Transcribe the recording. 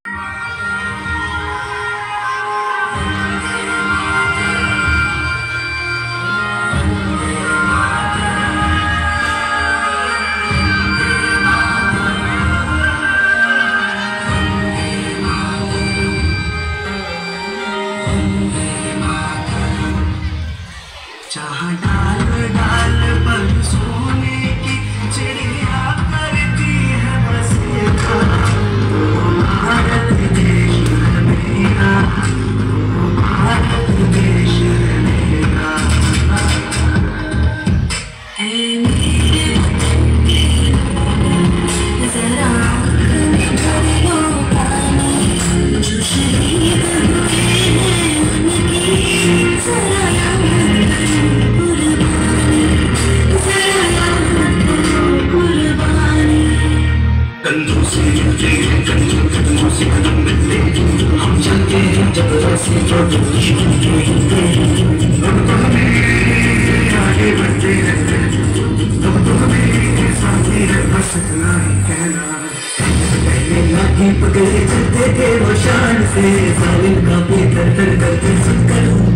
जहाँ डाल डाल पर सोने की चिड़िया करती है बस ये भारत देश है मेरा, भारत देश है मेरा। जरा जो शहीद हुए हैं उनकी जरा कंधों से जुड़े हैं कंधों से कदम मिलते हैं, हम चलते हैं जब रास्ते जो छूटे हैं। अब तो हमें आगे बढ़ते रहते हैं, अब तो हमें साथी है बस इतना ही कहना। पहले लाठी पकड़े चलते थे वो शान से, सालिम का पे कर करते सुनकर